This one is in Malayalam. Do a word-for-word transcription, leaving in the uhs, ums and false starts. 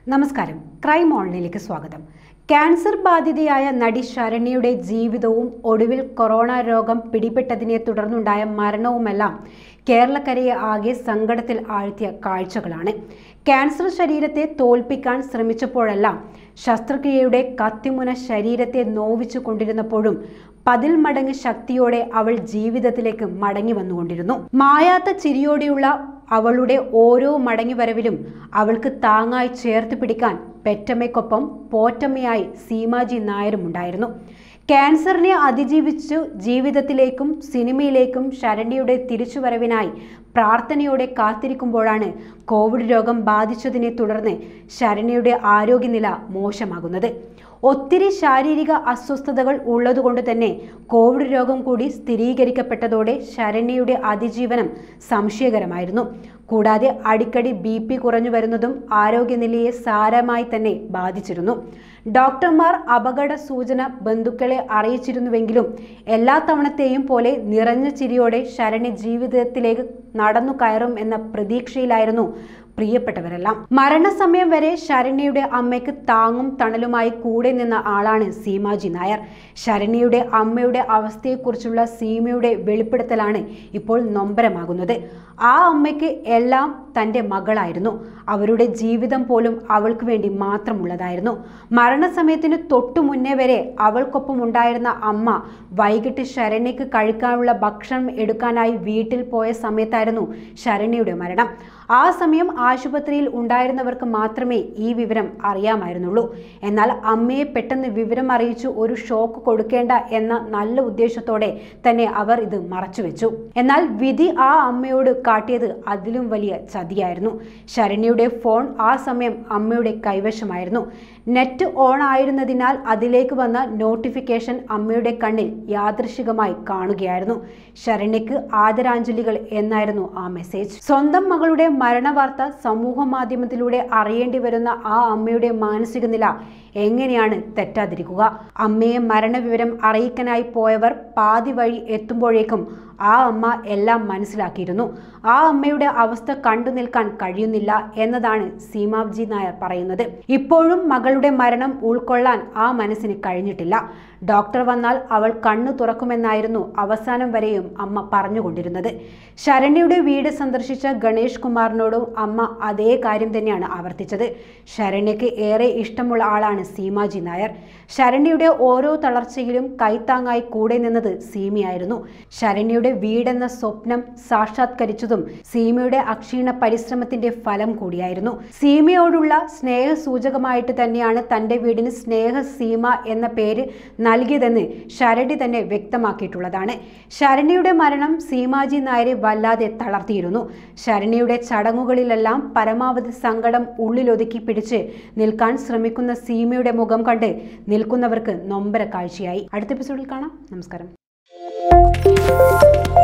നമസ്കാരം, ക്രൈം ഓൺലൈനിലേക്ക് സ്വാഗതം. ക്യാൻസർ ബാധിതയായ നടി ശരണ്യയുടെ ജീവിതവും ഒടുവിൽ കൊറോണ രോഗം പിടിപെട്ടതിനെ തുടർന്നുണ്ടായ മരണവുമെല്ലാം കേരളക്കരയെ ആകെ സങ്കടത്തിൽ ആഴ്ത്തിയ കാഴ്ചകളാണ്. ക്യാൻസർ ശരീരത്തെ തോൽപ്പിക്കാൻ ശ്രമിച്ചപ്പോഴെല്ലാം ശസ്ത്രക്രിയയുടെ കത്തിമുന ശരീരത്തെ നോവിച്ചു കൊണ്ടിരുന്നപ്പോഴും പതിൽ മടങ്ങ് ശക്തിയോടെ അവൾ ജീവിതത്തിലേക്ക് മടങ്ങി വന്നുകൊണ്ടിരുന്നു. മായാത്ത ചിരിയോടെയുള്ള അവളുടെ ഓരോ മടങ്ങിവരവിലും അവൾക്ക് താങ്ങായി ചേർത്ത് പിടിക്കാൻ പെറ്റമ്മയ്ക്കൊപ്പം പോറ്റമ്മയായി സീമാജി നായരും ഉണ്ടായിരുന്നു. ക്യാൻസറിനെ അതിജീവിച്ചു ജീവിതത്തിലേക്കും സിനിമയിലേക്കും ശരണ്യയുടെ തിരിച്ചുവരവിനായി പ്രാർത്ഥനയോടെ കാത്തിരിക്കുമ്പോഴാണ് കോവിഡ് രോഗം ബാധിച്ചതിനെ തുടർന്ന് ശരണ്യയുടെ ആരോഗ്യനില മോശമാകുന്നത്. ഒത്തിരി ശാരീരിക അസ്വസ്ഥതകൾ ഉള്ളതുകൊണ്ട് തന്നെ കോവിഡ് രോഗം കൂടി സ്ഥിരീകരിക്കപ്പെട്ടതോടെ ശരണ്യയുടെ അതിജീവനം സംശയകരമായിരുന്നു. കൂടാതെ അടിക്കടി ബി പി കുറഞ്ഞു വരുന്നതും ആരോഗ്യനിലയെ സാരമായി തന്നെ ബാധിച്ചിരുന്നു. ഡോക്ടർമാർ അപകട സൂചന ബന്ധുക്കളെ അറിയിച്ചിരുന്നുവെങ്കിലും എല്ലാ തവണത്തെയും പോലെ നിറഞ്ഞ ചിരിയോടെ ശരണ്യ ജീവിതത്തിലേക്ക് നടന്നു കയറും എന്ന പ്രതീക്ഷയിലായിരുന്നു പ്രിയപ്പെട്ടവരെല്ലാം. മരണസമയം വരെ ശരണ്യയുടെ അമ്മയ്ക്ക് താങ്ങും തണലുമായി കൂടെ നിന്ന ആളാണ് സീമാജി നായർ. ശരണ്യയുടെ അമ്മയുടെ അവസ്ഥയെക്കുറിച്ചുള്ള സീമയുടെ വെളിപ്പെടുത്തലാണ് ഇപ്പോൾ നൊമ്പരമാകുന്നത്. ആ അമ്മയ്ക്ക് എല്ലാം തൻ്റെ മകളായിരുന്നു. അവരുടെ ജീവിതം പോലും അവൾക്ക് വേണ്ടി മാത്രമുള്ളതായിരുന്നു. മരണസമയത്തിന് തൊട്ടു മുന്നേ വരെ അവൾക്കൊപ്പം ഉണ്ടായിരുന്ന അമ്മ വൈകിട്ട് ശരണ്യക്ക് കഴിക്കാനുള്ള ഭക്ഷണം എടുക്കാനായി വീട്ടിൽ പോയ സമയത്തായിരുന്നു ശരണ്യയുടെ മരണം. ആ സമയം ആശുപത്രിയിൽ ഉണ്ടായിരുന്നവർക്ക് മാത്രമേ ഈ വിവരം അറിയാമായിരുന്നുള്ളൂ. എന്നാൽ അമ്മയെ പെട്ടെന്ന് വിവരം അറിയിച്ചു ഒരു ഷോക്ക് കൊടുക്കേണ്ട എന്ന നല്ല ഉദ്ദേശത്തോടെ തന്നെ അവർ ഇത് മറച്ചുവെച്ചു. എന്നാൽ വിധി ആ അമ്മയോട് കാട്ടിയത് അതിലും വലിയ ചതിയായിരുന്നു. ശരണ്യയുടെ ഫോൺ ആ സമയം അമ്മയുടെ കൈവശമായിരുന്നു. നെറ്റ് ഓൺ ആയിരുന്നതിനാൽ അതിലേക്ക് വന്ന നോട്ടിഫിക്കേഷൻ അമ്മയുടെ കണ്ണിൽ യാദൃശികമായി കാണുകയായിരുന്നു. ശരണ്യക്ക് ആദരാഞ്ജലികൾ എന്നായിരുന്നു ആ മെസ്സേജ്. സ്വന്തം മകളുടെ മരണവാർത്ത സമൂഹ മാധ്യമത്തിലൂടെ അറിയേണ്ടി വരുന്ന ആ അമ്മയുടെ മാനസിക നില എങ്ങനെയാണ് തെറ്റാതിരിക്കുക? അമ്മയെ മരണവിവരം അറിയിക്കാനായി പോയവർ പാതി വഴി എത്തുമ്പോഴേക്കും ആ അമ്മ എല്ലാം മനസ്സിലാക്കിയിരുന്നു. ആ അമ്മയുടെ അവസ്ഥ കണ്ടു നിൽക്കാൻ കഴിയുന്നില്ല എന്നതാണ് സീമാജി നായർ പറയുന്നത്. ഇപ്പോഴും മകളുടെ മരണം ഉൾക്കൊള്ളാൻ ആ മനസ്സിന് കഴിഞ്ഞിട്ടില്ല. ഡോക്ടർ വന്നാൽ അവൾ കണ്ണു തുറക്കുമെന്നായിരുന്നു അവസാനം വരെയും അമ്മ പറഞ്ഞുകൊണ്ടിരുന്നത്. ശരണ്യയുടെ വീട് സന്ദർശിച്ച ഗണേഷ് കുമാറിനോടും അമ്മ അതേ കാര്യം തന്നെയാണ് ആവർത്തിച്ചത്. ശരണ്യക്ക് ഏറെ ഇഷ്ടമുള്ള ആളാണ് സീമാജി നായർ. ശരണ്യയുടെ ഓരോ തളർച്ചയിലും കൈത്താങ്ങായി കൂടെ നിന്നത് സീമയായിരുന്നു. ശരണ്യയുടെ വീടെന്ന സ്വപ്നം സാക്ഷാത്കരിച്ചതും സീമയുടെ അക്ഷീണ പരിശ്രമത്തിന്റെ ഫലം കൂടിയായിരുന്നു. സീമയോടുള്ള സ്നേഹസൂചകമായിട്ട് തന്നെയാണ് തന്റെ വീടിന് സ്നേഹ സീമ എന്ന പേര് നൽകിയതെന്ന് ശരണ്യ തന്നെ വ്യക്തമാക്കിയിട്ടുള്ളതാണ്. ശരണ്യയുടെ മരണം സീമാജി നായരെ വല്ലാതെ തളർത്തിയിരുന്നു. ശരണ്യയുടെ ചടങ്ങുകളിലെല്ലാം പരമാവധി സങ്കടം ഉള്ളിലൊതുക്കി പിടിച്ച് നിൽക്കാൻ ശ്രമിക്കുന്ന സീമയുടെ മുഖം കണ്ട് നിൽക്കുന്നവർക്ക് നൊമ്പര കാഴ്ചയായി. അടുത്ത എപ്പിസോഡിൽ കാണാം. നമസ്കാരം.